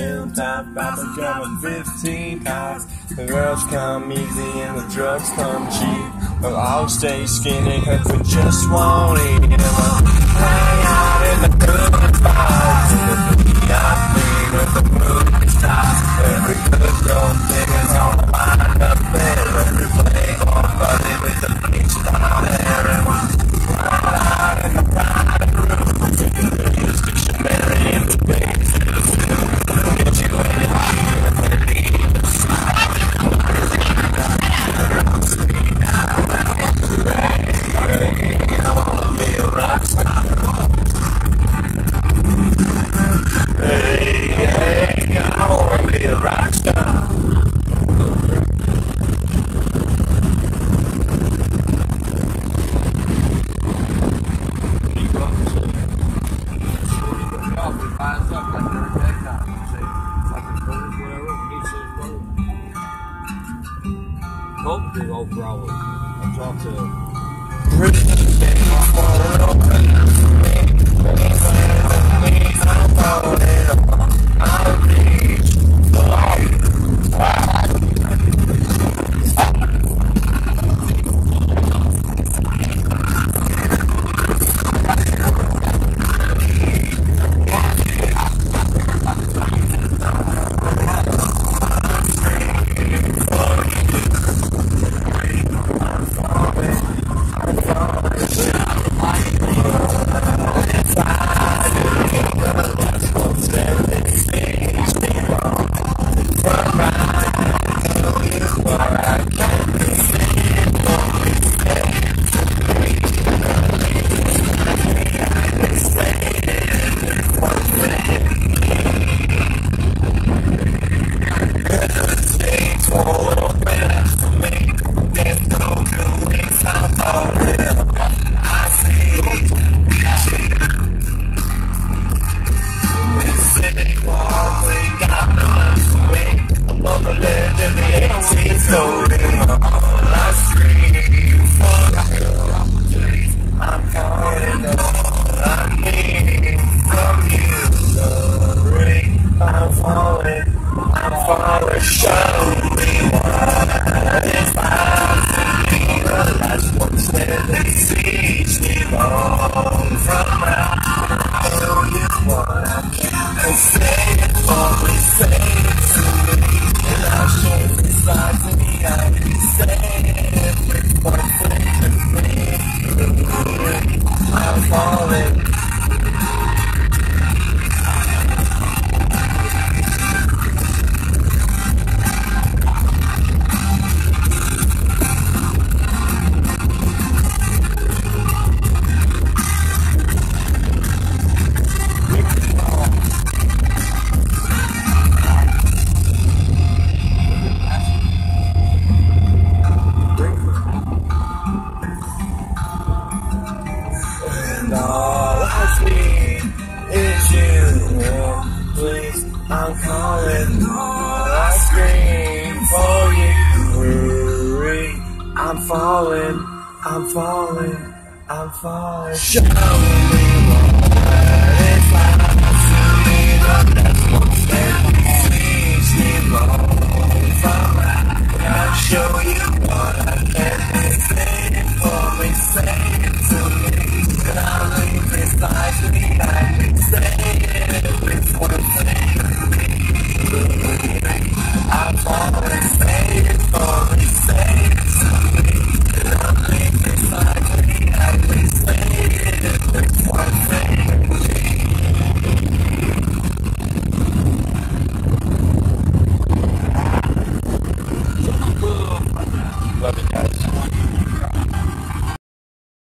down top, Papa driving 15 cars. The girls come easy and the drugs come cheap. We'll all stay skinny cause we just won't eat. And we'll hang out in the good bars in the neon green with the movie stars. Every good girl thing is on the line up there. Every playboy buddy with the beach star there. And we'll ride out in the private room. Use dictionary and the baby to the food. We'll get you anything and then leave the side. I wanna be a rock star. Hey, I wanna be a rock star. Big old problem. I talked to I'm calling, I scream for you. Hurry, I'm falling, I'm falling, I'm falling. Show me what it's like to be the best one.